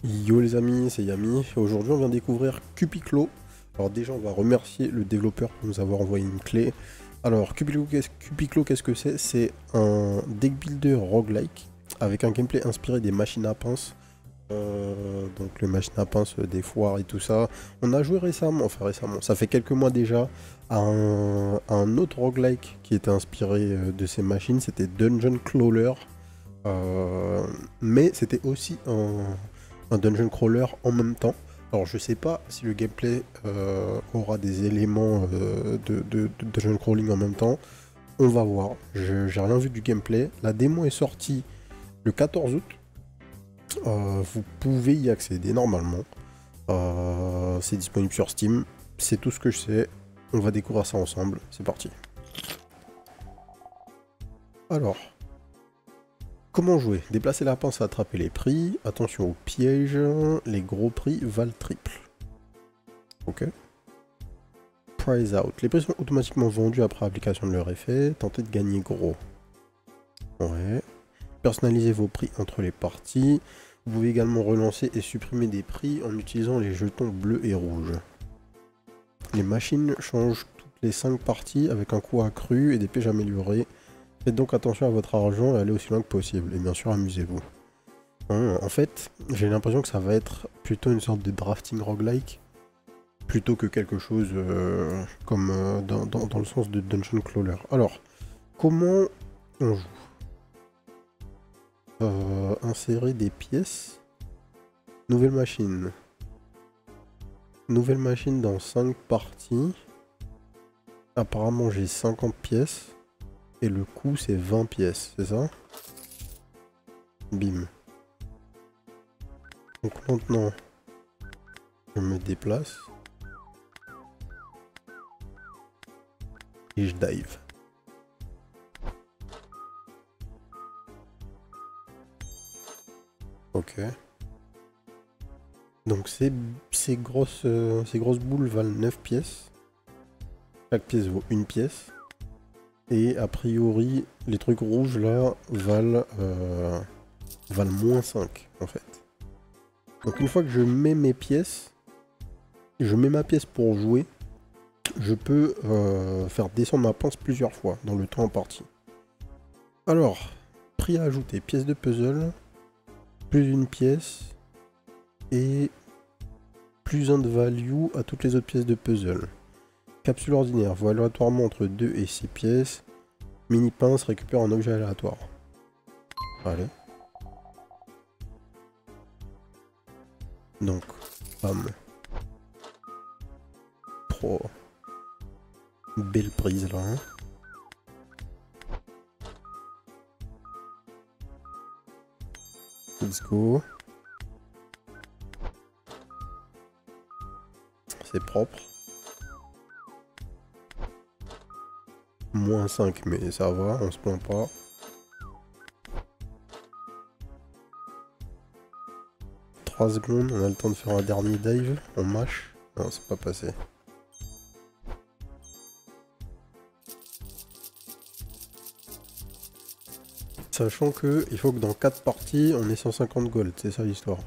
Yo les amis, c'est Yami. Aujourd'hui on vient découvrir Cupiclo. Alors déjà on va remercier le développeur pour nous avoir envoyé une clé. Alors Cupiclo, qu'est-ce que c'est? C'est un deck builder roguelike avec un gameplay inspiré des machines à pince. Donc les machines à pince des foires et tout ça. On a joué récemment, ça fait quelques mois déjà, à un autre roguelike qui était inspiré de ces machines. C'était Dungeon Crawler. Mais c'était aussi un dungeon crawler en même temps. Alors je sais pas si le gameplay aura des éléments de dungeon crawling en même temps. On va voir. J'ai rien vu du gameplay. La démo est sortie le 14 août. Vous pouvez y accéder normalement. C'est disponible sur Steam. C'est tout ce que je sais. On va découvrir ça ensemble. C'est parti. Alors. Comment jouer? Déplacer la pince à attraper les prix. Attention aux pièges. Les gros prix valent triple. Ok. Price out. Les prix sont automatiquement vendus après application de leur effet. Tentez de gagner gros. Ouais. Personnalisez vos prix entre les parties. Vous pouvez également relancer et supprimer des prix en utilisant les jetons bleus et rouges. Les machines changent toutes les 5 parties avec un coût accru et des pièges améliorés. Faites donc attention à votre argent et allez aussi loin que possible. Et bien sûr, amusez-vous. En fait, j'ai l'impression que ça va être plutôt une sorte de drafting roguelike, plutôt que quelque chose comme dans le sens de Dungeon Crawler. Alors, comment on joue? Insérer des pièces. Nouvelle machine. Nouvelle machine dans 5 parties. Apparemment, j'ai 50 pièces. Et le coût c'est 20 pièces, c'est ça? Bim. Donc maintenant, je me déplace. Et je dive. Ok. Donc ces grosses boules valent 9 pièces. Chaque pièce vaut une pièce. Et a priori, les trucs rouges là valent moins 5 en fait. Donc une fois que je mets mes pièces, je mets ma pièce pour jouer, je peux faire descendre ma pince plusieurs fois dans le temps en partie. Alors, prix à ajouter, pièce de puzzle, plus une pièce, et plus un de value à toutes les autres pièces de puzzle. Capsule ordinaire, vaut aléatoirement entre 2 et 6 pièces. Mini pince récupère un objet aléatoire. Allez. Donc, bam. Pro. Belle prise là. Hein. Let's go. C'est propre. Moins 5, mais ça va, on se plaint pas. « 3 secondes, on a le temps de faire un dernier dive. On mâche. Non, c'est pas passé. Sachant que il faut que dans 4 parties, on ait 150 gold. C'est ça l'histoire.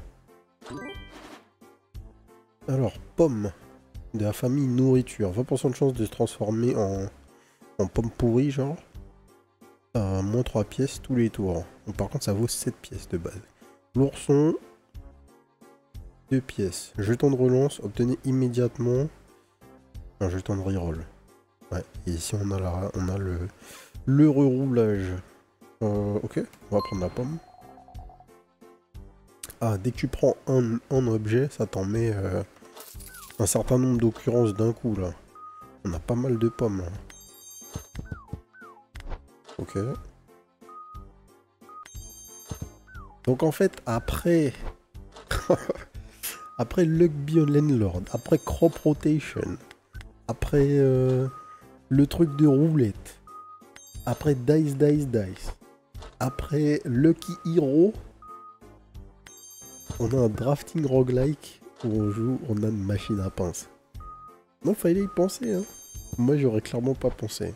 Alors, pomme de la famille nourriture. 20% de chance de se transformer en pomme pourrie, genre. Moins 3 pièces tous les tours. Donc, par contre, ça vaut 7 pièces de base. L'ourson, 2 pièces. Jeton de relance, obtenez immédiatement un jeton de reroll. Ouais, et ici on a le reroulage. Ok, on va prendre la pomme. Ah, dès que tu prends un objet, ça t'en met un certain nombre d'occurrences d'un coup là. On a pas mal de pommes là. Ok. Donc en fait, après... après Luck Beyond Landlord, après Crop Rotation, après le truc de roulette, après Dice, après Lucky Hero, on a un drafting roguelike où on a une machine à pince. Non, fallait y penser, hein. Moi, j'aurais clairement pas pensé.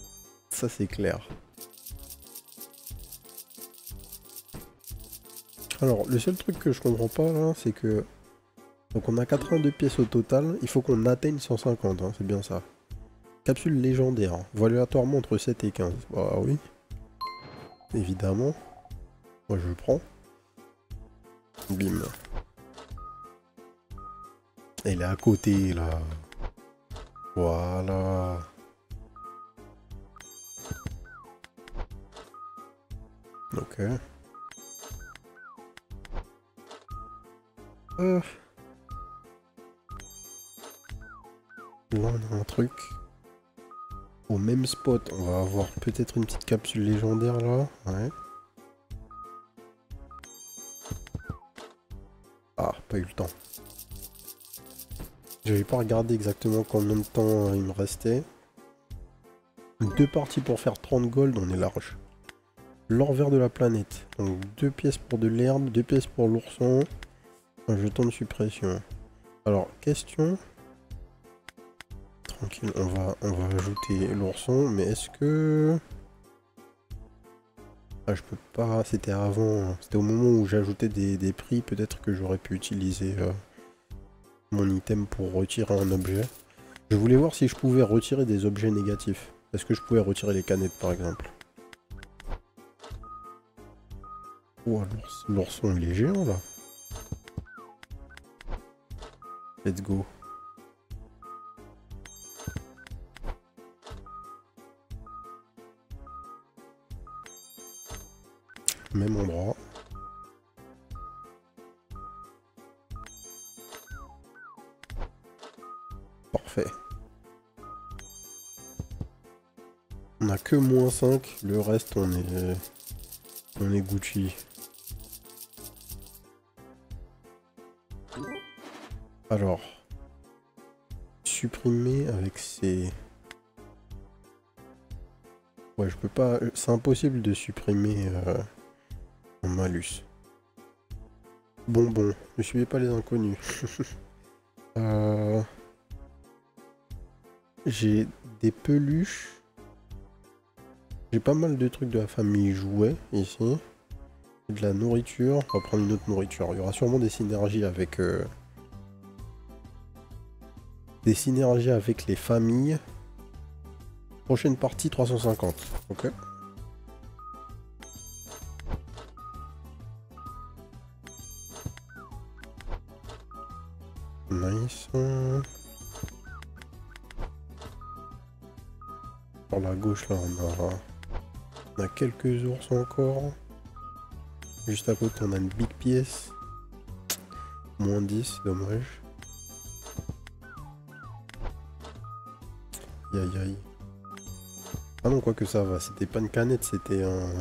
Ça, c'est clair. Alors, le seul truc que je comprends pas là, c'est que... Donc on a 82 pièces au total, il faut qu'on atteigne 150, hein, c'est bien ça. Capsule légendaire, voie aléatoirement entre 7 et 15. Bah oui. Évidemment. Moi je prends. Bim. Elle est à côté là. Voilà. Ok. Là on a un truc. Au même spot, on va avoir peut-être une petite capsule légendaire là. Ouais. Ah, pas eu le temps. J'avais pas regardé exactement combien de temps il me restait. 2 parties pour faire 30 gold, on est large. L'or vert de la planète. Donc 2 pièces pour de l'herbe, 2 pièces pour l'ourson. Un jeton de suppression. Alors, question. Tranquille, on va ajouter l'ourson, mais est-ce que... Ah, je peux pas, c'était avant, c'était au moment où j'ajoutais des prix, peut-être que j'aurais pu utiliser mon item pour retirer un objet. Je voulais voir si je pouvais retirer des objets négatifs. Est-ce que je pouvais retirer les canettes par exemple? Oh, l'ourson il est géant là. Let's go. Même endroit. Parfait. On a que -5, le reste on est Gucci. Alors, supprimer avec ces... Ouais, je peux pas... C'est impossible de supprimer un malus. Bonbon, ne suivez pas les inconnus. J'ai des peluches. J'ai pas mal de trucs de la famille jouets ici. De la nourriture. On va prendre une autre nourriture. Il y aura sûrement des synergies avec... Des synergies avec les familles. Prochaine partie 350. Ok. Nice. Sur la gauche là on a quelques ours encore. Juste à côté on a une big pièce. -10, dommage. Aïe aïe. Ah non, quoi que ça va, c'était pas une canette, c'était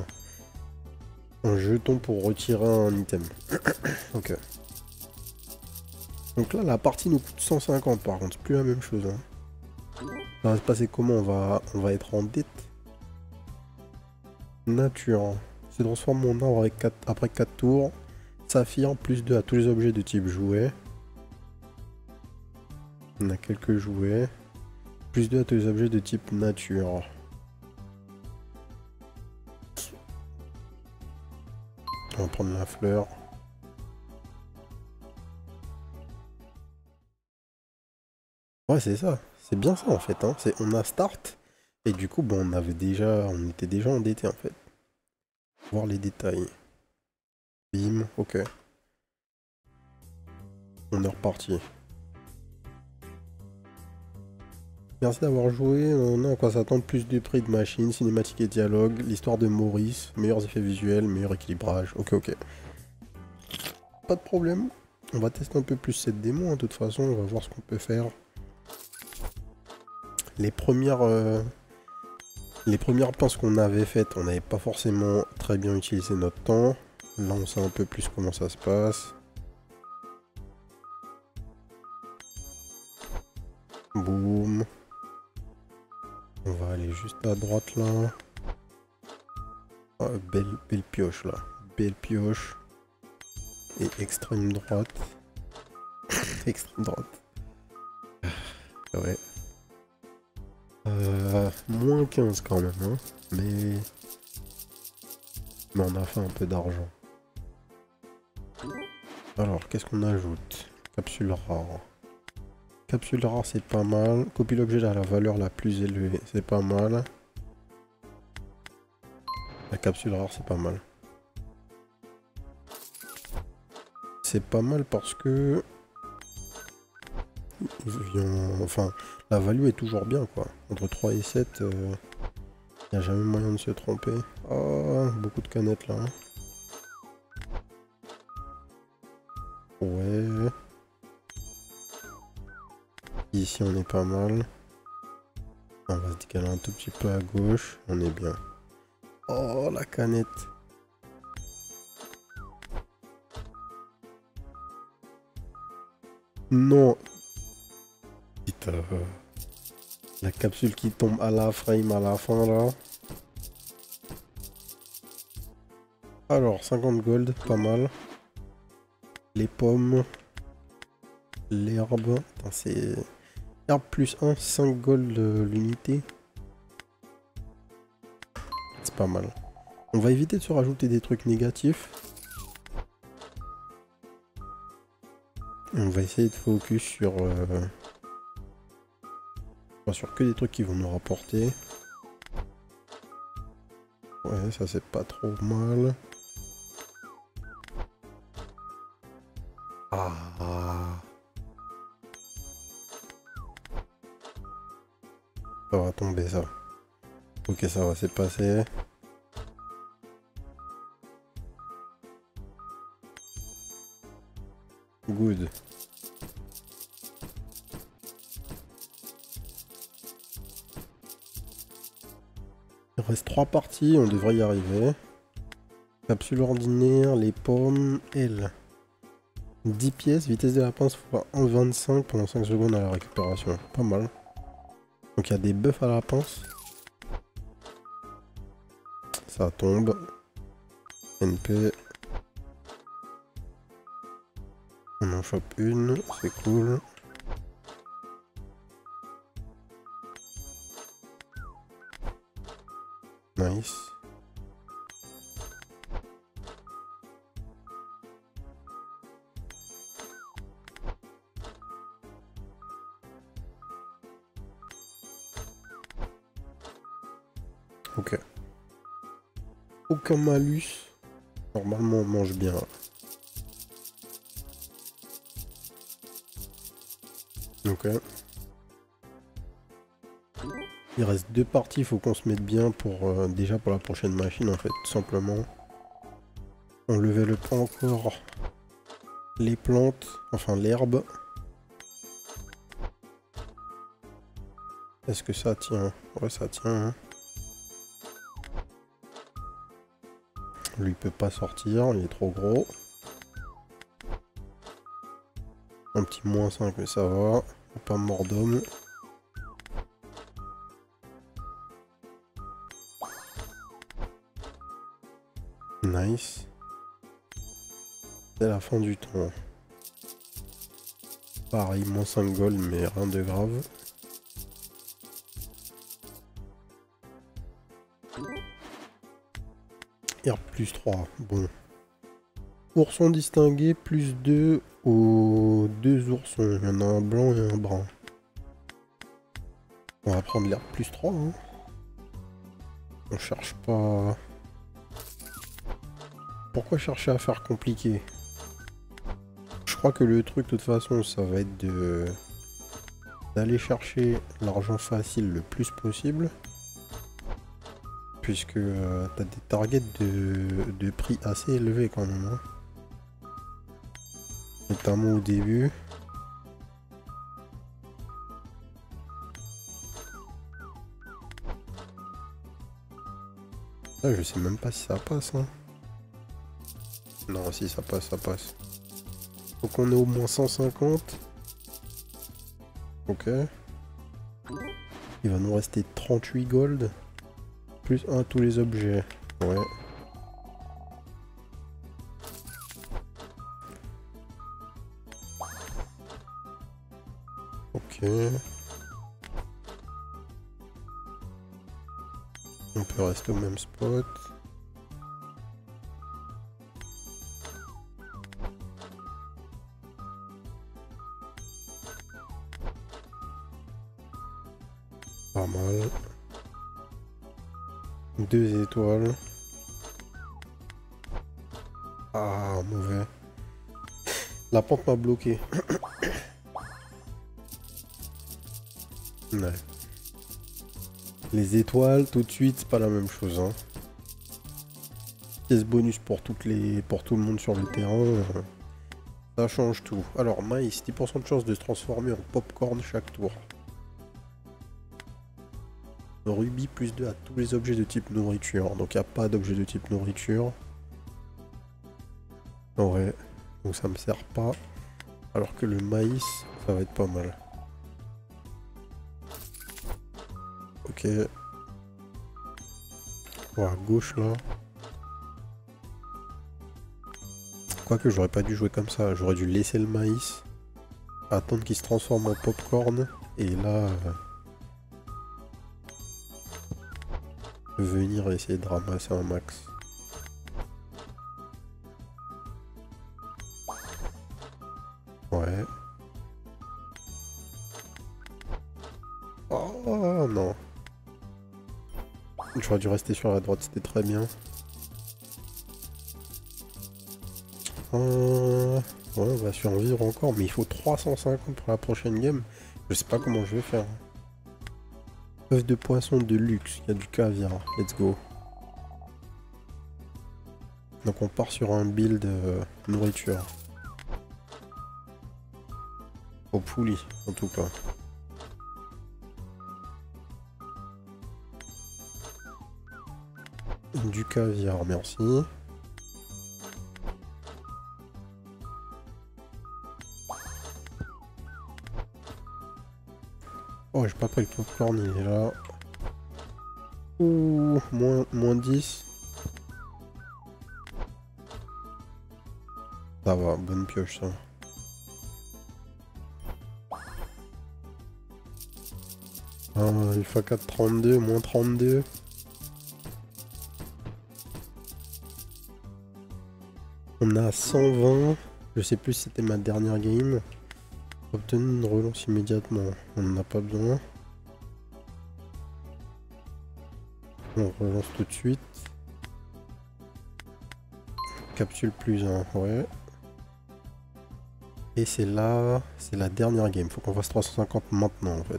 un jeton pour retirer un item. Ok. Donc là, la partie nous coûte 150 par contre, c'est plus la même chose. Hein. Ça va se passer comment? On va être en dette. Nature. Se transforme en or avec après 4 tours. Saphir, +2 à tous les objets de type jouet. On a quelques jouets. +2 à tous les objets de type nature. On va prendre la fleur. Ouais, c'est ça. C'est bien ça en fait. Hein. On a start. Et du coup, bon, on était déjà endetté en fait. Voir les détails. Bim, ok. On est reparti. Merci d'avoir joué. On a à quoi s'attendre, plus de prix de machine, cinématique et dialogue, l'histoire de Maurice, meilleurs effets visuels, meilleur équilibrage. Ok, ok. Pas de problème. On va tester un peu plus cette démo. De toute façon, on va voir ce qu'on peut faire. Les premières pinces qu'on avait faites, on n'avait pas forcément très bien utilisé notre temps. Là, on sait un peu plus comment ça se passe. Boum. On va aller juste à droite là. Oh, belle pioche là. Belle pioche. Et extrême droite. Extrême droite. Ouais. -15 quand même, hein. Mais on a fait un peu d'argent. Alors, qu'est-ce qu'on ajoute? Capsule rare. Capsule rare, c'est pas mal. Copie l'objet à la valeur la plus élevée, c'est pas mal. La capsule rare, c'est pas mal. C'est pas mal parce que... Enfin, la value est toujours bien, quoi. Entre 3 et 7, il n'y a jamais moyen de se tromper. Oh, beaucoup de canettes, là. Ouais. Ici, on est pas mal. On va se décaler un tout petit peu à gauche. On est bien. Oh, la canette. Non. Putain. La capsule qui tombe à la frame à la fin, là. Alors, 50 gold, pas mal. Les pommes. L'herbe. C'est... Herbe plus 1, 5 gold l'unité. C'est pas mal. On va éviter de se rajouter des trucs négatifs. On va essayer de focus sur... sur que des trucs qui vont nous rapporter. Ouais, ça c'est pas trop mal. Ah. Ça va tomber ça. Ok, ça va, c'est passé. Good. Il reste 3 parties, on devrait y arriver. Capsule ordinaire, les pommes, L. 10 pièces, vitesse de la pince fois 1,25 pendant 5 secondes à la récupération. Pas mal. Donc il y a des buffs à la pince. Ça tombe. NP. On en chope une, c'est cool. Nice. Ok. Aucun malus. Normalement on mange bien. Ok. Il reste 2 parties, il faut qu'on se mette bien pour déjà pour la prochaine machine en fait, tout simplement. On level pas encore les plantes, enfin l'herbe. Est-ce que ça tient? Ouais, ça tient. Hein. Lui il peut pas sortir, il est trop gros. Un petit moins 5 mais ça va. Pas mort d'homme. Nice. C'est la fin du temps. Pareil, moins 5 gold mais rien de grave. R plus 3, bon. Ourson distingué, plus 2 aux 2 oursons. Il y en a un blanc et un brun. On va prendre l'herbe plus 3. Hein. On cherche pas... Pourquoi chercher à faire compliqué? Je crois que le truc, de toute façon, ça va être de... d'aller chercher l'argent facile le plus possible. Puisque t'as des targets de prix assez élevés quand même. Hein. Notamment au début. Là, je sais même pas si ça passe. Hein. Non, si ça passe, ça passe. Donc on est au moins 150. Ok. Il va nous rester 38 gold. Plus 1 à tous les objets. Ouais. Ok. On peut rester au même spot. Pas mal. 2 étoiles. Ah, mauvais. La pente m'a bloqué. Ouais. Les étoiles, tout de suite, c'est pas la même chose. Hein. Pièce bonus pour tout le monde sur le terrain. Ça change tout. Alors, maïs, 10% de chance de se transformer en popcorn chaque tour. Rubis, plus 2 à tous les objets de type nourriture. Donc, il n'y a pas d'objet de type nourriture. Ouais. Donc, ça me sert pas. Alors que le maïs, ça va être pas mal. Ok. Bon, à gauche, là. Quoique, j'aurais pas dû jouer comme ça. J'aurais dû laisser le maïs. Attendre qu'il se transforme en popcorn. Et là... venir essayer de ramasser un max. Ouais. Oh non. J'aurais dû rester sur la droite, c'était très bien. Ouais, on va survivre encore, mais il faut 350 pour la prochaine game. Je sais pas comment je vais faire. Œuf de poisson de luxe, il y a du caviar. Let's go. Donc on part sur un build nourriture. Au poulie, en tout cas. Du caviar, merci. Oh, j'ai pas pris le popcorn, il est là. Ouh, moins 10. Ça va, bonne pioche ça. Ah, il fait 4,32, moins 32. On a 120. Je sais plus si c'était ma dernière game. Obtenir une relance immédiatement. On n'en a pas besoin. On relance tout de suite. Capsule plus 1, ouais. Et c'est là, c'est la dernière game. Faut qu'on fasse 350 maintenant en fait.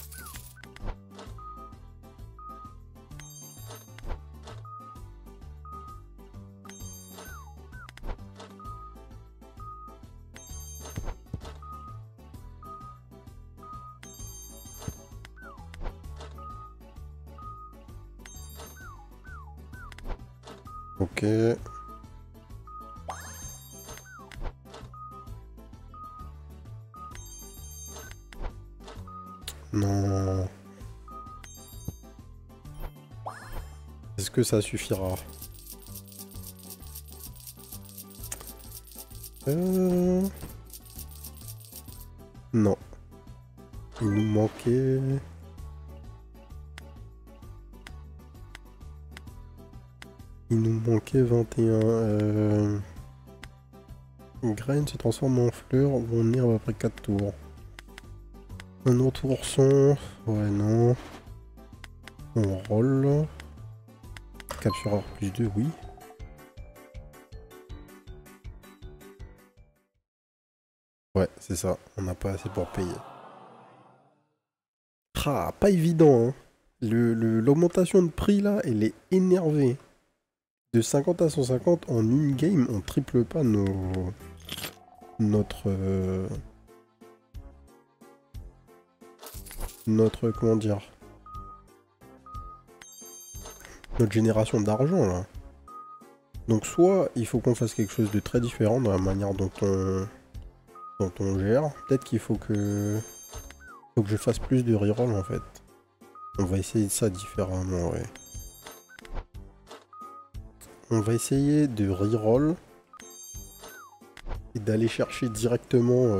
Ok. Non. Est-ce que ça suffira? Non. Il nous manquait... Il nous manquait 21. Une graine se transforme en fleur ou en herbe après 4 tours. Un autre ourson. Ouais, non. On roll. Captureur plus 2, oui. Ouais, c'est ça. On n'a pas assez pour payer. Ah, pas évident, hein. L'augmentation de prix, là, elle est énervée. De 50 à 150 en une game, on triple pas notre comment dire, notre génération d'argent là. Donc soit il faut qu'on fasse quelque chose de très différent dans la manière dont on gère. Peut-être qu'il faut que je fasse plus de reroll en fait. On va essayer ça différemment, ouais. On va essayer de reroll et d'aller chercher directement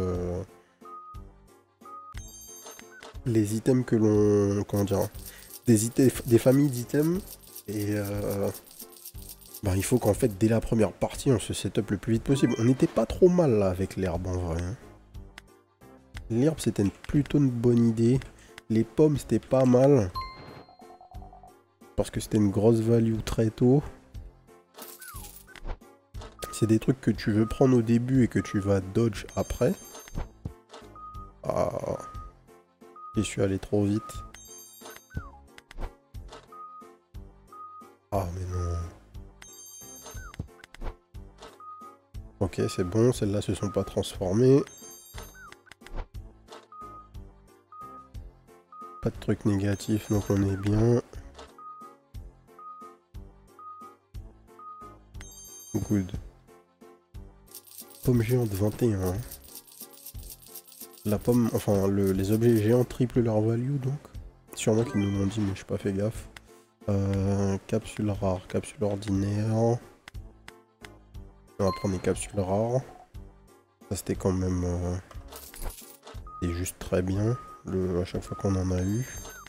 les items que l'on... Comment dire, des familles d'items. Et bah, il faut qu'en fait, dès la première partie, on se setup le plus vite possible. On n'était pas trop mal là avec l'herbe en vrai. L'herbe, c'était plutôt une bonne idée. Les pommes c'était pas mal. Parce que c'était une grosse value très tôt. C'est des trucs que tu veux prendre au début et que tu vas dodge après. Ah. Je suis allé trop vite. Ah mais non. Ok, c'est bon, celles-là se sont pas transformées. Pas de trucs négatifs, donc on est bien. Good. Pomme géante 21. La pomme, enfin les objets géants triplent leur value donc. Sûrement qu'ils nous l'ont dit mais je n'ai pas fait gaffe. Capsule rare, capsule ordinaire. On va prendre les capsules rares. Ça c'était quand même... c'est juste très bien à chaque fois qu'on en a eu.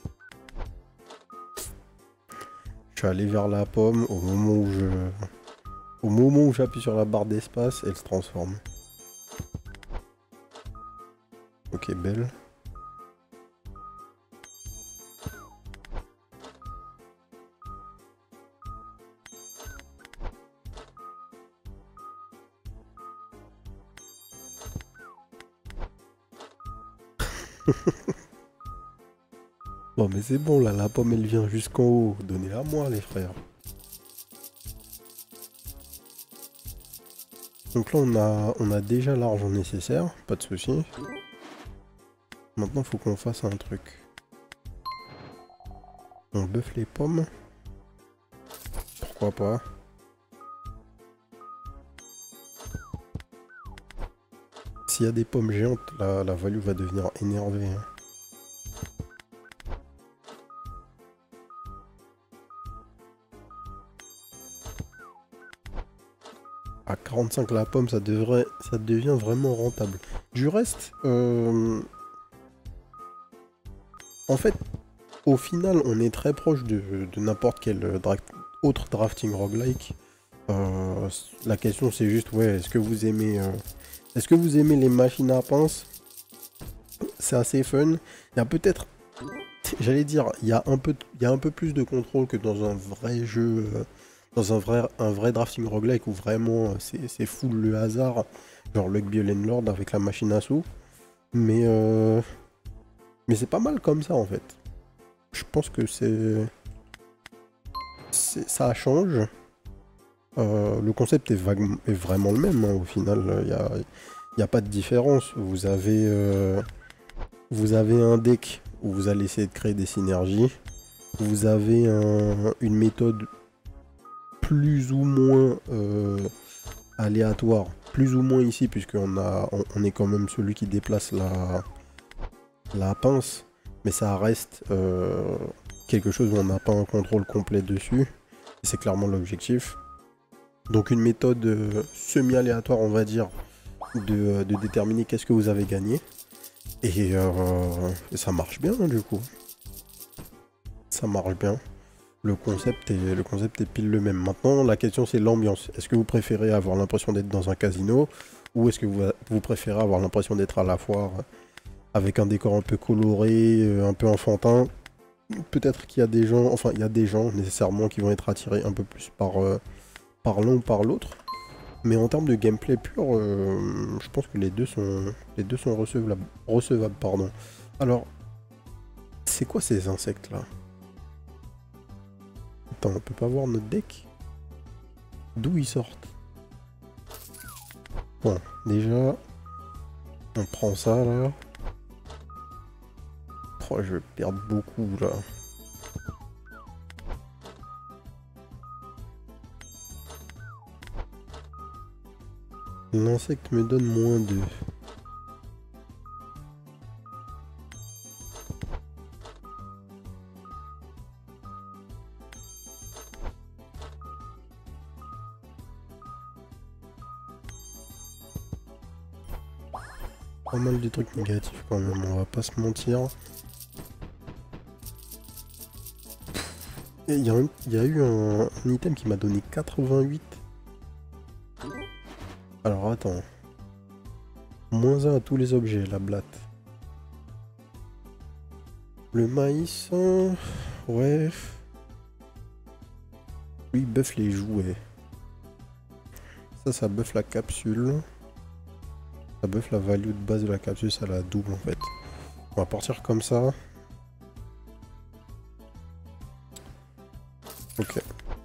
Je suis allé vers la pomme au moment où j'appuie sur la barre d'espace, elle se transforme. Ok, belle. Bon mais c'est bon là, la pomme elle vient jusqu'en haut. Donnez-la à moi les frères. Donc là on a déjà l'argent nécessaire, pas de souci. Maintenant faut qu'on fasse un truc. On buffe les pommes. Pourquoi pas. S'il y a des pommes géantes, la value va devenir énervée. Hein. À 45 la pomme, ça devient vraiment rentable. Du reste, en fait, au final, on est très proche de n'importe quel autre drafting roguelike. La question c'est juste, ouais, est-ce que vous aimez les machines à pince? C'est assez fun. Il y a peut-être, j'allais dire, il y a un peu plus de contrôle que dans un vrai jeu, dans un vrai drafting roguelike où vraiment c'est full le hasard, genre Luck Lord avec la machine à sous. Mais c'est pas mal comme ça en fait. Je pense que ça change. Le concept est vraiment le même, hein, au final, il n'y a pas de différence. Vous avez un deck où vous allez essayer de créer des synergies. Vous avez une méthode plus ou moins aléatoire, plus ou moins ici, puisqu'on est quand même celui qui déplace la pince, mais ça reste quelque chose où on n'a pas un contrôle complet dessus. C'est clairement l'objectif. Donc une méthode semi-aléatoire, on va dire, de déterminer qu'est-ce que vous avez gagné. Et ça marche bien, hein, du coup. Ça marche bien. Le concept est pile le même. Maintenant, la question, c'est l'ambiance. Est-ce que vous préférez avoir l'impression d'être dans un casino, ou est-ce que vous préférez avoir l'impression d'être à la foire avec un décor un peu coloré, un peu enfantin? Peut-être qu'il y a des gens, enfin, il y a des gens nécessairement qui vont être attirés un peu plus par l'un ou par l'autre. Mais en termes de gameplay pur, je pense que les deux sont recevables, pardon. Alors, c'est quoi ces insectes là? Attends, on peut pas voir notre deck? D'où ils sortent? Bon, déjà, on prend ça là. Oh, je vais perdre beaucoup là. L'insecte me donne -2. Pas mal de trucs négatifs quand même, on va pas se mentir. Il y a eu un item qui m'a donné 88. Alors attends. -1 à tous les objets, la blatte. Le maïs, ouais. Lui, il buff les jouets. Ça buff la capsule. Ça buff la value de base de la capsule, ça la double en fait. On va partir comme ça. Ok.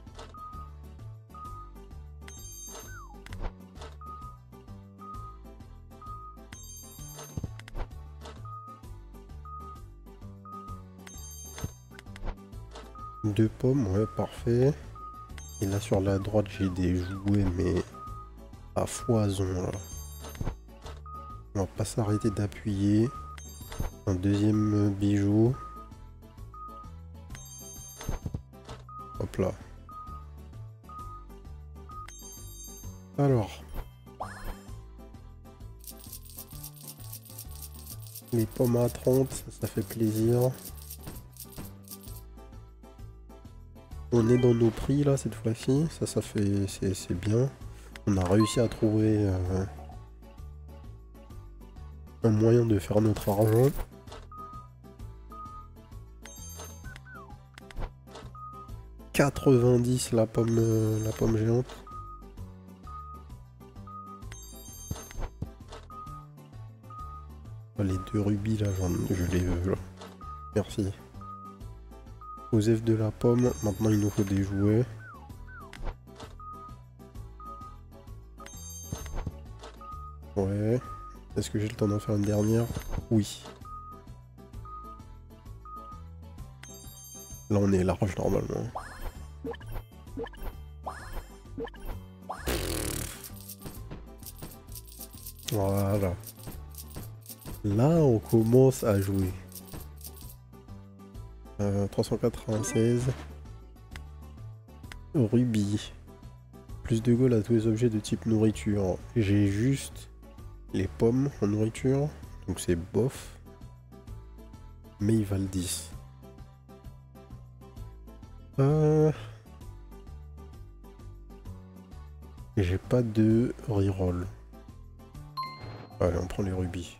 Deux pommes, ouais, parfait. Et là sur la droite, j'ai des jouets, mais à foison là. On va pas s'arrêter d'appuyer. Un deuxième bijou. Hop là. Alors. Les pommes à 30, ça fait plaisir. On est dans nos prix là cette fois-ci. Ça fait... c'est bien. On a réussi à trouver un moyen de faire notre argent. « 90 la pomme géante. Les deux rubis là, je les veux là. Merci. Osef de la pomme, maintenant il nous faut des jouets. Ouais. Est-ce que j'ai le temps d'en faire une dernière? Oui. Là on est large normalement. Voilà. Là on commence à jouer. 396. Rubis. Plus de gold à tous les objets de type nourriture. J'ai juste les pommes en nourriture. Donc c'est bof. Mais ils valent 10. J'ai pas de reroll. Allez, on prend les rubis.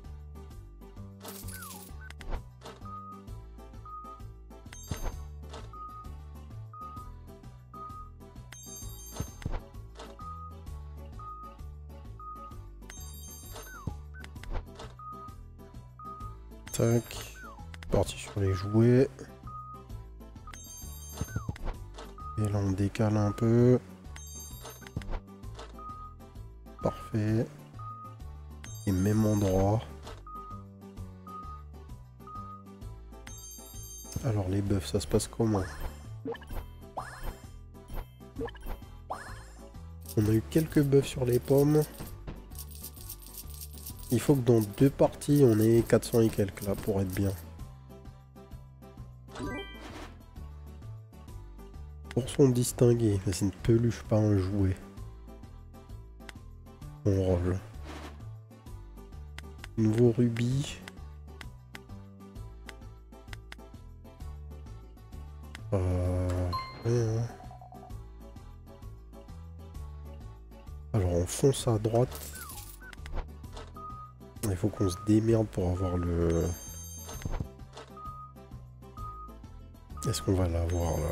Tac. Parti sur les jouets. Et là on décale un peu. Parfait. Et même endroit. Alors les bœufs, ça se passe comment? On a eu quelques bœufs sur les pommes. Il faut que dans 2 parties, on ait 400 et quelques là pour être bien. Pour son distinguer, mais c'est une peluche, pas un jouet. On roll. Nouveau rubis. Ouais, hein. Alors on fonce à droite. Il faut qu'on se démerde pour avoir le... Est-ce qu'on va l'avoir là?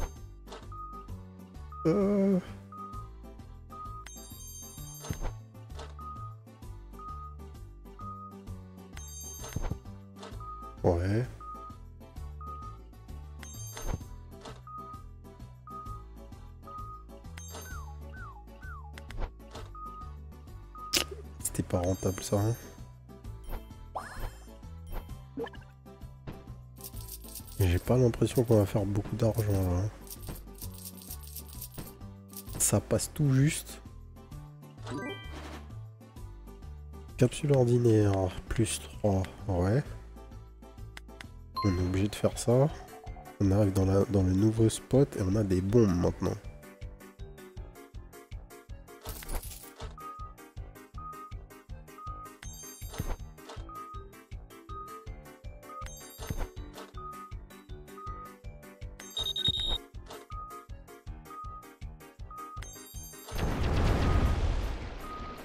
Ouais. C'était pas rentable ça, hein. J'ai pas l'impression qu'on va faire beaucoup d'argent là. Ça passe tout juste. Capsule ordinaire, plus 3, ouais. On est obligé de faire ça. On arrive dans le nouveau spot et on a des bombes maintenant.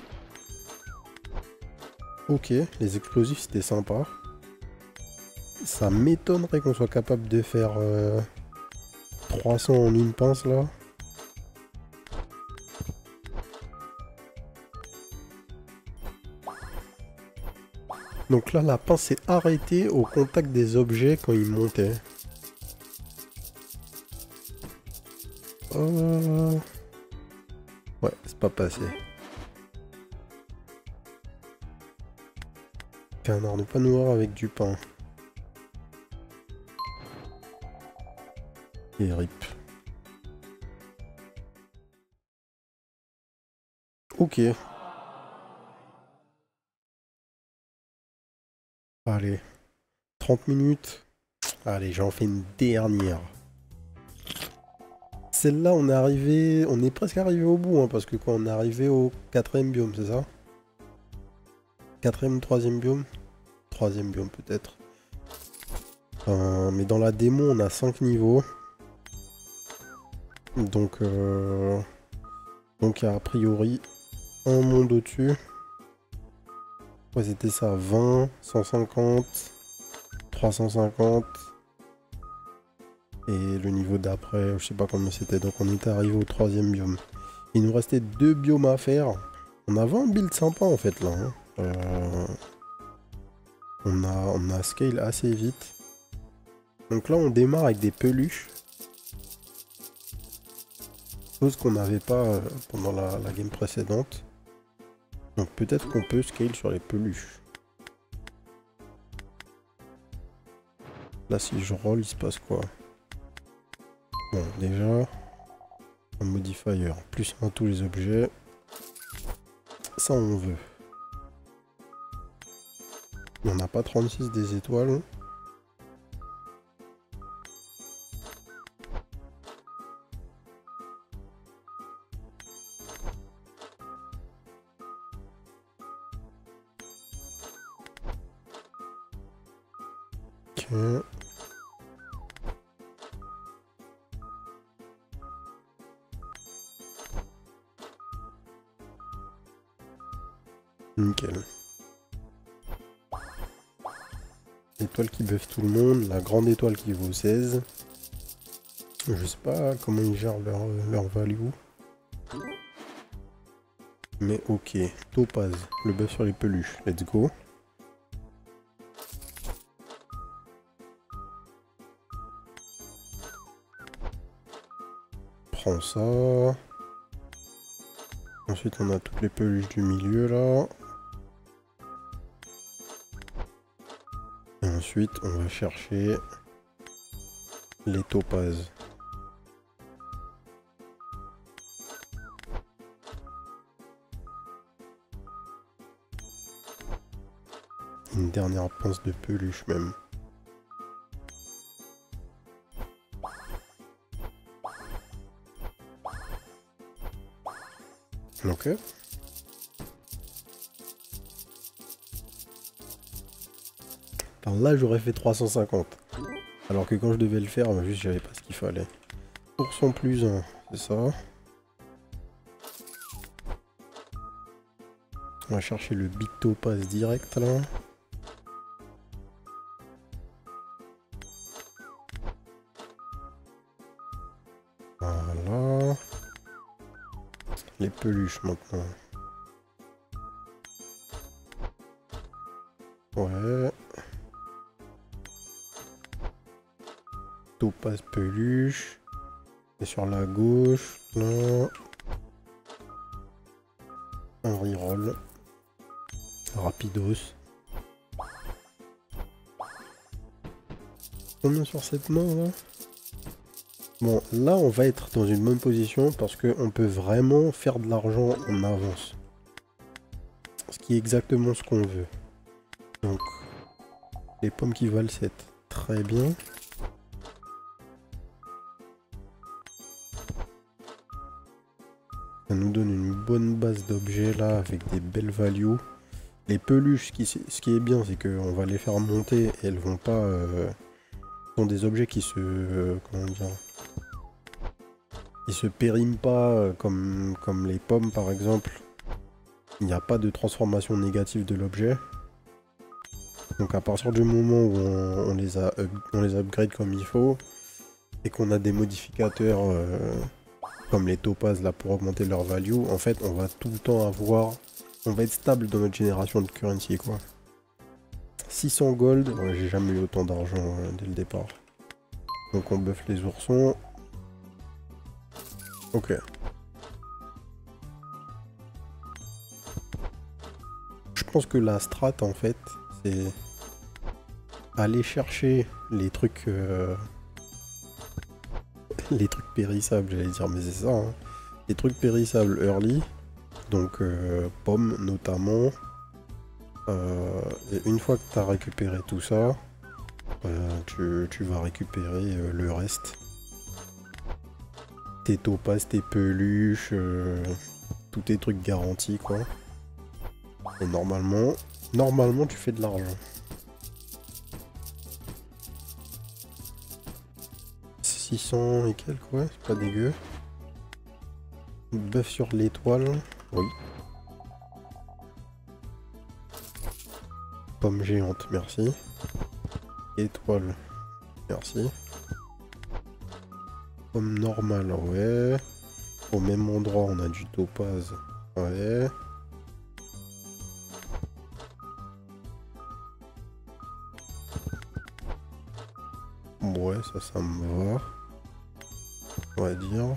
Ok, les explosifs c'était sympa. Ça m'étonnerait qu'on soit capable de faire 300 en une pince là. Donc là, la pince s'est arrêtée au contact des objets quand ils montaient. Ouais, c'est pas passé. Canard de pas noir avec du pain. Et rip. Ok. Allez. 30 minutes. Allez, j'en fais une dernière. Celle-là, on est presque arrivé au bout, hein, parce que quand on est arrivé au 4e biome, c'est ça? 4e ou 3e biome? 3e biome peut-être. Mais dans la démo, on a 5 niveaux. Donc a priori un monde au-dessus. Ouais, c'était ça, 20, 150, 350. Et le niveau d'après, je sais pas combien c'était, donc on était arrivé au 3e biome. Il nous restait 2 biomes à faire. On avait un build sympa en fait là. Hein. On a scale assez vite. Donc là on démarre avec des peluches. Chose qu'on n'avait pas pendant la game précédente. Donc peut-être qu'on peut scale sur les peluches. Là si je roll, il se passe quoi? Bon, déjà, un modifier, plus 1 tous les objets. Ça, on veut. On n'a pas 36 des étoiles. Ok. Nickel. Étoile qui buff tout le monde, la grande étoile qui vaut 16. Je sais pas comment ils gèrent leur value. Mais ok. Topaz, le buff sur les peluches. Let's go. Prends ça. Ensuite on a toutes les peluches du milieu là. Et ensuite on va chercher les topazes. Une dernière pince de peluche même. Ok. Alors là j'aurais fait 350. Alors que quand je devais le faire, juste j'avais pas ce qu'il fallait. Pour son plus 1, c'est ça. On va chercher le big topaz direct là. Voilà. Les peluches maintenant. Ouais. Topaz peluche. Et sur la gauche, là. Un reroll. Rapidos. Combien sur cette main là? Bon, là on va être dans une bonne position parce qu'on peut vraiment faire de l'argent en avance. Ce qui est exactement ce qu'on veut. Donc, les pommes qui valent 7. Très bien. Ça nous donne une bonne base d'objets là avec des belles values. Les peluches, ce qui est bien, c'est qu'on va les faire monter et elles vont pas... sont des objets qui se... comment dire, ils se périment pas comme les pommes par exemple. Il n'y a pas de transformation négative de l'objet. Donc à partir du moment où on les upgrade comme il faut, et qu'on a des modificateurs comme les topazes là pour augmenter leur value, en fait on va tout le temps avoir... On va être stable dans notre génération de currency quoi. 600 gold, ouais, j'ai jamais eu autant d'argent dès le départ. Donc on buff les oursons. Ok. Je pense que la strat en fait, c'est aller chercher les trucs périssables, j'allais dire, mais c'est ça, hein. Les trucs périssables early, donc pommes notamment. Et une fois que tu as récupéré tout ça, tu vas récupérer le reste. Tes topazes, tes peluches, tous tes trucs garantis quoi. Et normalement tu fais de l'argent. 600 et quelques, ouais, c'est pas dégueu. Buff sur l'étoile, oui. Pomme géante, merci. Étoile, merci. Pomme normale, ouais. Au même endroit, on a du topaz, ouais. Ouais, ça me va. On va dire.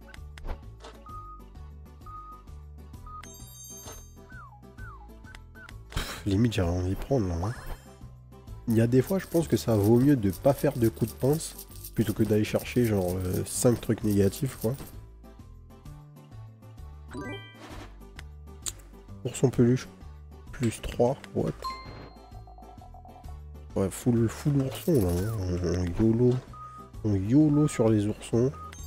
Limite, j'aurais envie de prendre là. Hein. Il y a des fois, je pense que ça vaut mieux de pas faire de coups de pince plutôt que d'aller chercher genre 5 trucs négatifs quoi. Ourson peluche, plus 3, what? Ouais, full ourson là, hein. On YOLO sur les oursons.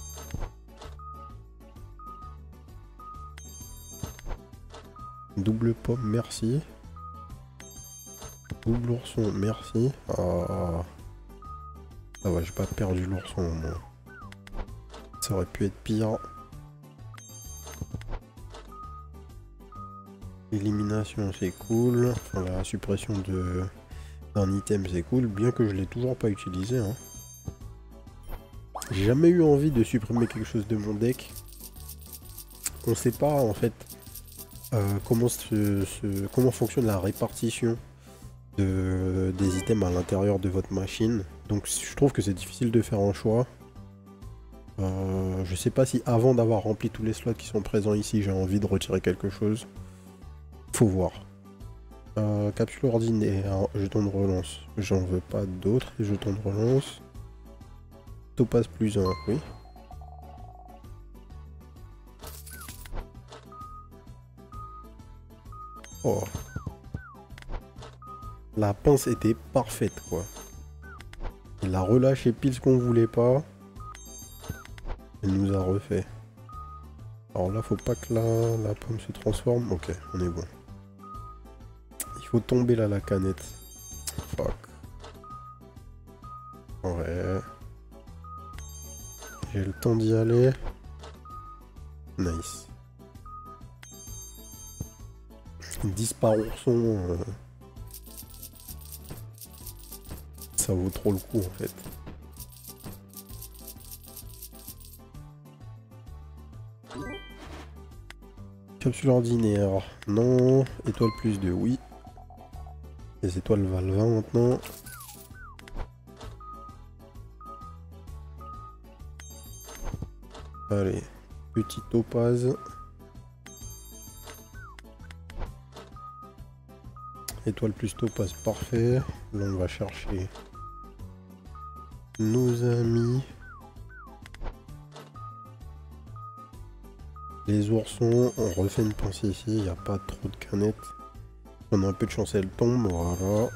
Double pomme, merci. Double ourson, merci. Ah, ça va, j'ai pas perdu l'ourson moi. Ça aurait pu être pire. Élimination, c'est cool. Enfin, la suppression d'un item, c'est cool, bien que je l'ai toujours pas utilisé. Hein. J'ai jamais eu envie de supprimer quelque chose de mon deck. On sait pas en fait comment fonctionne la répartition des items à l'intérieur de votre machine. Donc je trouve que c'est difficile de faire un choix. Je sais pas si avant d'avoir rempli tous les slots qui sont présents ici, j'ai envie de retirer quelque chose. Faut voir. Capsule ordinaire, jeton de relance. J'en veux pas d'autres, jetons de relance. Topaz plus 1, oui. Oh. La pince était parfaite, quoi. Il a relâché pile ce qu'on voulait pas. Il nous a refait. Alors là, faut pas que la pomme se transforme. Ok, on est bon. Il faut tomber là, la canette. Fuck. Ouais. J'ai le temps d'y aller. Nice. 10 par ourson. Ça vaut trop le coup en fait. Capsule ordinaire. Non. Étoile plus 2, oui. Les étoiles valent 20 maintenant. Allez. Petit topaz. Étoile plus topaz, parfait. Là on va chercher nos amis. Les oursons, on refait une pensée ici, il n'y a pas trop de canettes. On a un peu de chance, elle tombe, voilà.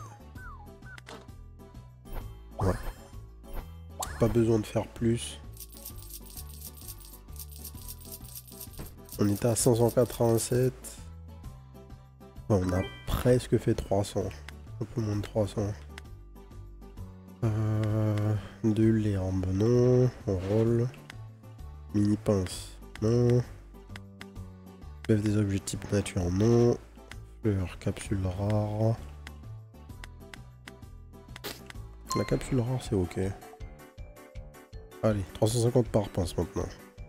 Ouais. Pas besoin de faire plus. On était à 587. On a presque fait 300. Un peu moins de 300. De l'herbe, non. On roll. Mini pince, non. Bœuf des objets type nature, non. Fleurs, capsule rare. La capsule rare, c'est ok. Allez, 350 par pince maintenant.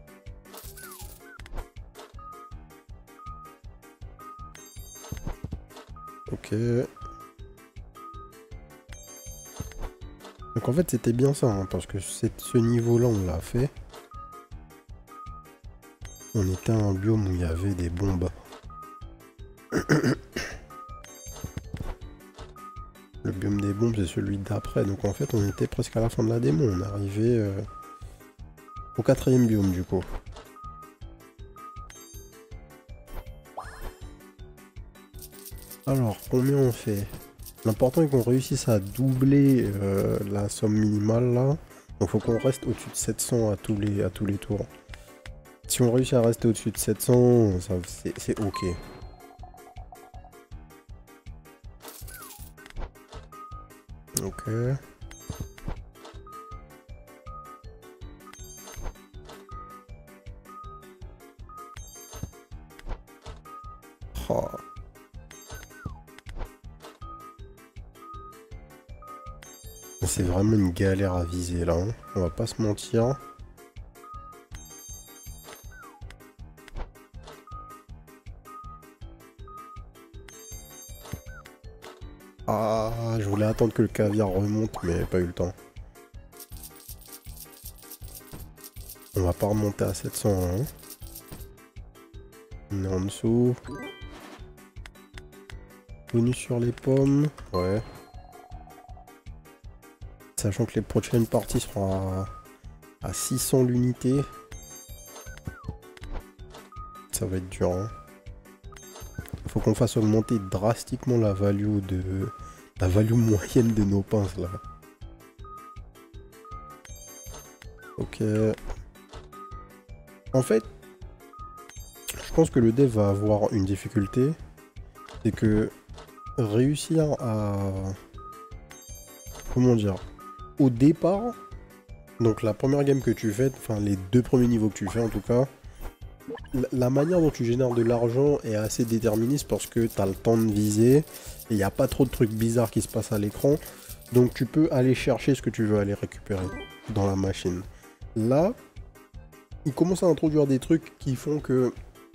Ok. Donc en fait c'était bien ça, hein, parce que ce niveau-là on l'a fait. On était à un biome où il y avait des bombes. Le biome des bombes c'est celui d'après, donc en fait on était presque à la fin de la démo, on est arrivé au 4e biome du coup. Alors combien on fait? L'important est qu'on réussisse à doubler la somme minimale là. Donc faut qu'on reste au-dessus de 700 à tous les tours. Si on réussit à rester au-dessus de 700, c'est ok. Ok. Oh. C'est vraiment une galère à viser là, hein. On va pas se mentir. Ah, je voulais attendre que le caviar remonte, mais pas eu le temps. On va pas remonter à 700, hein. On est en dessous. Bonus sur les pommes, ouais. Sachant que les prochaines parties seront à 600 l'unité. Ça va être dur, hein. Faut qu'on fasse augmenter drastiquement la value moyenne de nos pinces là. Ok. En fait, je pense que le dev va avoir une difficulté. C'est que réussir à... Comment dire? Au départ, donc la première game que tu fais, enfin les 2 premiers niveaux que tu fais en tout cas, la manière dont tu génères de l'argent est assez déterministe parce que tu as le temps de viser et il n'y a pas trop de trucs bizarres qui se passent à l'écran. Donc tu peux aller chercher ce que tu veux aller récupérer dans la machine. Là, il commence à introduire des trucs qui font que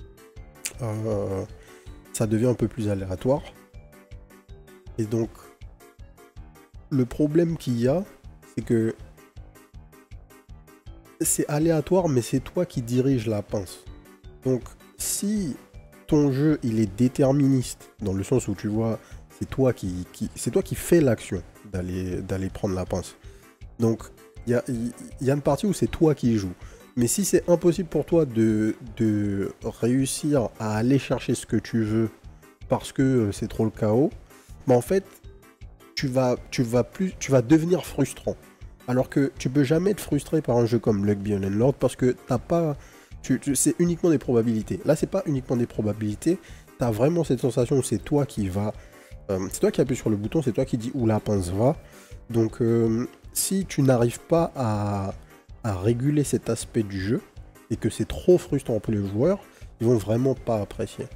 ça devient un peu plus aléatoire. Et donc, le problème qu'il y a, c'est que c'est aléatoire, mais c'est toi qui dirige la pince. Donc, si ton jeu il est déterministe, dans le sens où tu vois, c'est toi qui fais l'action d'aller prendre la pince. Donc, il y a une partie où c'est toi qui joues. Mais si c'est impossible pour toi de réussir à aller chercher ce que tu veux parce que c'est trop le chaos, bah en fait, tu vas devenir frustrant. Alors que tu peux jamais être frustré par un jeu comme Luck Beyond Endlord parce que t'as pas... c'est uniquement des probabilités. Là, c'est pas uniquement des probabilités. T'as vraiment cette sensation où c'est toi qui va... c'est toi qui appuie sur le bouton, c'est toi qui dis où la pince va. Donc, si tu n'arrives pas à réguler cet aspect du jeu et que c'est trop frustrant pour les joueurs, ils vont vraiment pas apprécier.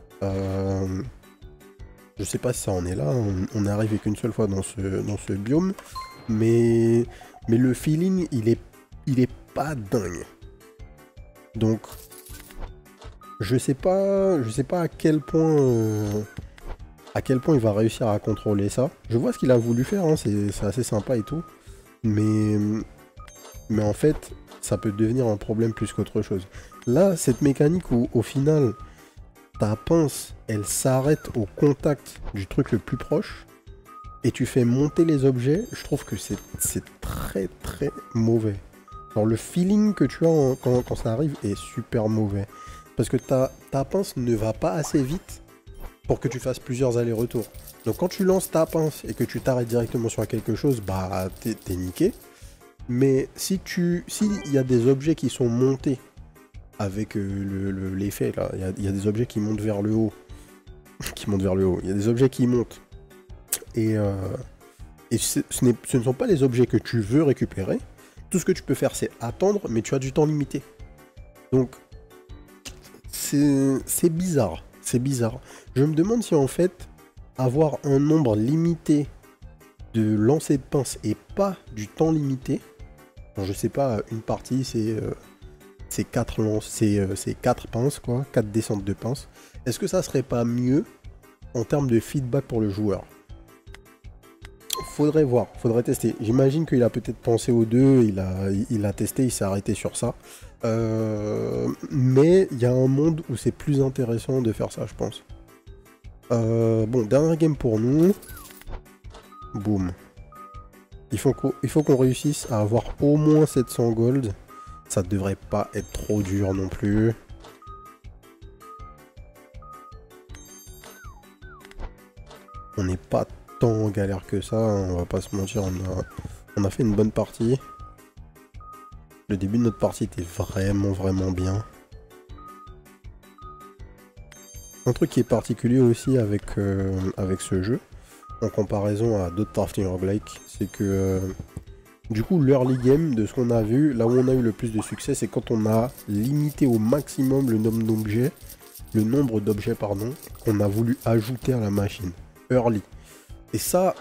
Je sais pas si ça en est là, on est arrivé qu'une seule fois dans ce biome, mais le feeling il est pas dingue. Donc je sais pas à quel point il va réussir à contrôler ça. Je vois ce qu'il a voulu faire, hein, c'est assez sympa et tout, mais en fait ça peut devenir un problème plus qu'autre chose. Là, cette mécanique où au final ta pince elle s'arrête au contact du truc le plus proche et tu fais monter les objets, je trouve que c'est très très mauvais. Alors le feeling que tu as quand ça arrive est super mauvais. Parce que ta pince ne va pas assez vite pour que tu fasses plusieurs allers-retours. Donc quand tu lances ta pince et que tu t'arrêtes directement sur quelque chose, bah t'es niqué. Mais s'il y a des objets qui sont montés avec l'effet là, il y a des objets qui montent vers le haut. Il y a des objets qui montent. Et ce ne sont pas les objets que tu veux récupérer. Tout ce que tu peux faire, c'est attendre, mais tu as du temps limité. Donc, c'est bizarre. C'est bizarre. Je me demande si, en fait, avoir un nombre limité de lancer de pince et pas du temps limité. Alors, je sais pas, une partie c'est 4 lances, c'est 4 pinces quoi, 4 descentes de pince. Est-ce que ça serait pas mieux en termes de feedback pour le joueur? Faudrait voir, faudrait tester. J'imagine qu'il a peut-être pensé aux deux, il a testé, il s'est arrêté sur ça. Mais il y a un monde où c'est plus intéressant de faire ça, je pense. Bon, dernière game pour nous. Boum. Il faut qu'on réussisse à avoir au moins 700 gold. Ça devrait pas être trop dur non plus. On n'est pas tant en galère que ça, hein, on va pas se mentir, on a fait une bonne partie. Le début de notre partie était vraiment bien. Un truc qui est particulier aussi avec, avec ce jeu, en comparaison à d'autres drafting roguelike, c'est que du coup l'early game, de ce qu'on a vu, là où on a eu le plus de succès, c'est quand on a limité au maximum le nombre d'objets qu'on a voulu ajouter à la machine. Early. Et ça,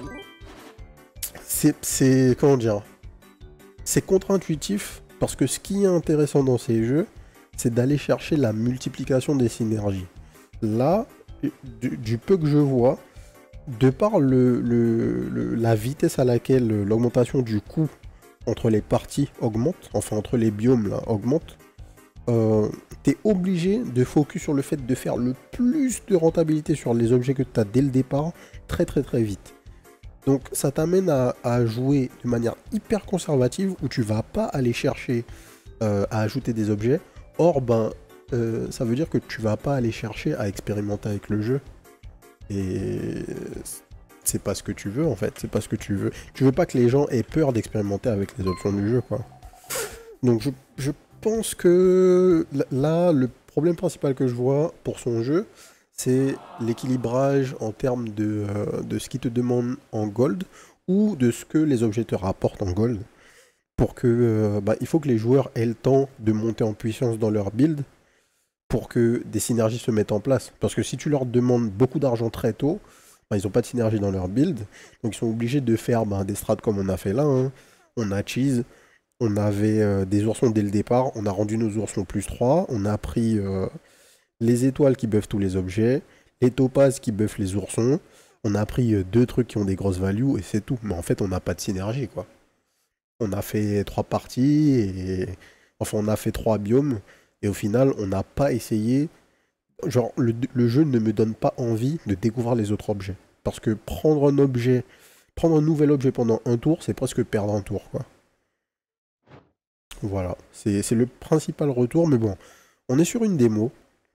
c'est comment dire, c'est contre-intuitif parce que ce qui est intéressant dans ces jeux, c'est d'aller chercher la multiplication des synergies. Là, du peu que je vois, de par la vitesse à laquelle l'augmentation du coût entre les parties augmente, enfin entre les biomes là, augmente, t'es obligé de focus sur le fait de faire le plus de rentabilité sur les objets que tu as dès le départ, très vite. Donc ça t'amène à jouer de manière hyper conservative où tu vas pas aller chercher à ajouter des objets. Or, ça veut dire que tu vas pas aller chercher à expérimenter avec le jeu. Et c'est pas ce que tu veux en fait, c'est pas ce que tu veux. Tu veux pas que les gens aient peur d'expérimenter avec les options du jeu quoi. Donc je pense que là, le problème principal que je vois pour son jeu, c'est l'équilibrage en termes de ce qui te demande en gold ou de ce que les objets te rapportent en gold. Pour que, il faut que les joueurs aient le temps de monter en puissance dans leur build pour que des synergies se mettent en place. Parce que si tu leur demandes beaucoup d'argent très tôt, ils n'ont pas de synergie dans leur build. Donc ils sont obligés de faire des strats comme on a fait là. Hein. On a cheese, on avait des oursons dès le départ, on a rendu nos oursons plus 3, on a pris les étoiles qui buffent tous les objets, les topazes qui buffent les oursons, on a pris 2 trucs qui ont des grosses values et c'est tout. Mais en fait on n'a pas de synergie quoi. On a fait 3 parties, et enfin on a fait 3 biomes, et au final on n'a pas essayé, genre le jeu ne me donne pas envie de découvrir les autres objets. Parce que prendre un nouvel objet pendant un tour, c'est presque perdre un tour quoi. Voilà, c'est le principal retour, mais bon, on est sur une démo.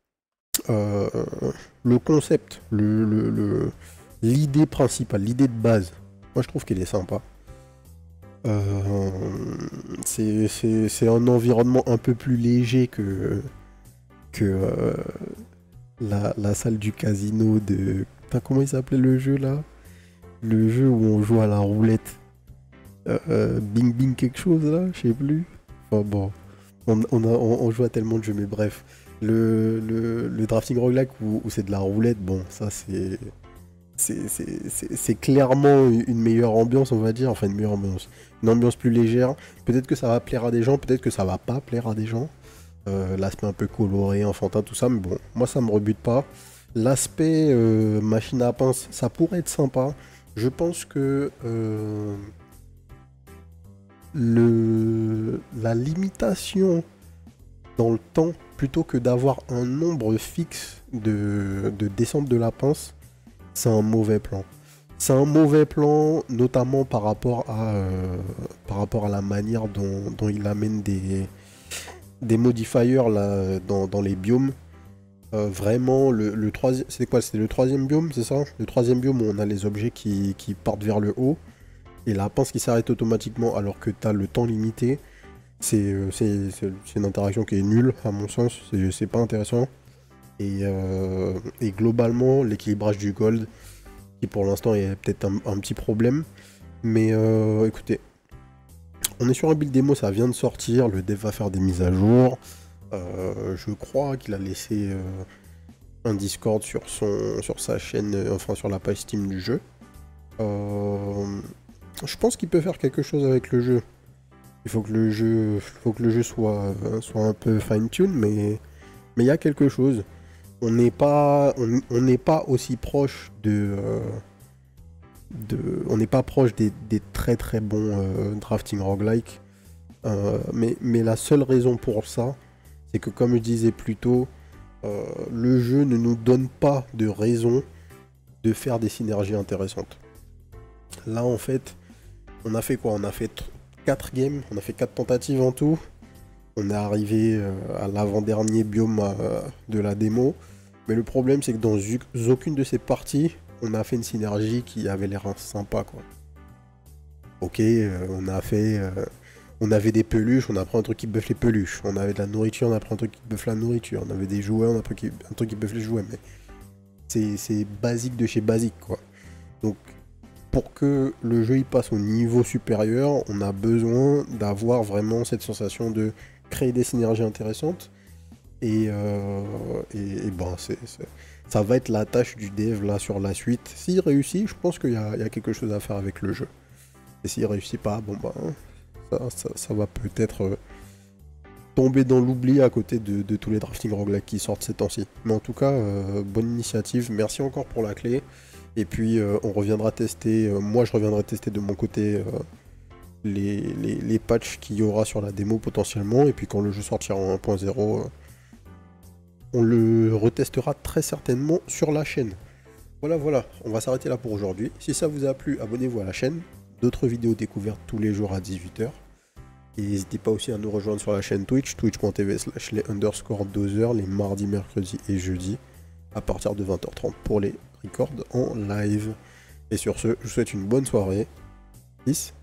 Le concept, l'idée principale, l'idée de base, moi je trouve qu'elle est sympa. C'est un environnement un peu plus léger que la salle du casino de... Putain, comment il s'appelait le jeu là? Le jeu où on joue à la roulette. Bing Bing quelque chose là, je sais plus. Enfin bon, on joue à tellement de jeux, mais bref. Le drafting roguelike où c'est de la roulette, bon, ça c'est clairement une meilleure ambiance, on va dire. Enfin, une meilleure ambiance. Une ambiance plus légère. Peut-être que ça va plaire à des gens, peut-être que ça va pas plaire à des gens. L'aspect un peu coloré, enfantin, tout ça, mais bon, moi ça me rebute pas. L'aspect machine à pince, ça pourrait être sympa. Je pense que la limitation dans le temps, plutôt que d'avoir un nombre fixe de descente de la pince, c'est un mauvais plan. C'est un mauvais plan, notamment par rapport à la manière dont il amène des modifiers là, dans les biomes. Vraiment, le troisième, c'était quoi? C'était le troisième biome, c'est ça? Le troisième biome où on a les objets qui partent vers le haut. Et la pince qui s'arrête automatiquement alors que tu as le temps limité. C'est une interaction qui est nulle, à mon sens. C'est pas intéressant. Et globalement, l'équilibrage du gold, qui pour l'instant est peut-être un petit problème. Mais écoutez, on est sur un build démo, ça vient de sortir. Le dev va faire des mises à jour. Je crois qu'il a laissé un Discord sur sa chaîne, enfin sur la page Steam du jeu. Je pense qu'il peut faire quelque chose avec le jeu. Il faut que le jeu soit un peu fine-tune, mais il y a quelque chose. On n'est pas aussi proche on n'est pas proche des très très bons drafting roguelike. Mais la seule raison pour ça, c'est que comme je disais plus tôt, le jeu ne nous donne pas de raison de faire des synergies intéressantes. Là en fait, on a fait quoi? On a fait 4 games, on a fait 4 tentatives en tout. On est arrivé à l'avant-dernier biome de la démo. Mais le problème, c'est que dans aucune de ces parties, on a fait une synergie qui avait l'air sympa, quoi. Ok, on avait des peluches, on a pris un truc qui buffe les peluches. On avait de la nourriture, on a pris un truc qui buffe la nourriture. On avait des jouets, on a pris un truc qui buffe les jouets. Mais c'est basique de chez basique, quoi. Donc, pour que le jeu il passe au niveau supérieur, on a besoin d'avoir vraiment cette sensation de créer des synergies intéressantes. Et ben, ça va être la tâche du dev là sur la suite. S'il réussit, je pense qu'il y a quelque chose à faire avec le jeu. Et s'il réussit pas, bon ben, ça va peut-être tomber dans l'oubli à côté de tous les drafting roguelike qui sortent ces temps-ci. Mais en tout cas, bonne initiative. Merci encore pour la clé. Et puis on reviendra tester, moi je reviendrai tester de mon côté les patchs qu'il y aura sur la démo potentiellement. Et puis quand le jeu sortira en 1.0, on le retestera très certainement sur la chaîne. Voilà, on va s'arrêter là pour aujourd'hui. Si ça vous a plu, abonnez-vous à la chaîne. D'autres vidéos découvertes tous les jours à 18 h. Et n'hésitez pas aussi à nous rejoindre sur la chaîne Twitch, twitch.tv/les_dozers, les mardis, mercredis et jeudis, à partir de 20 h 30 pour les records en live. Et sur ce, je vous souhaite une bonne soirée. Peace.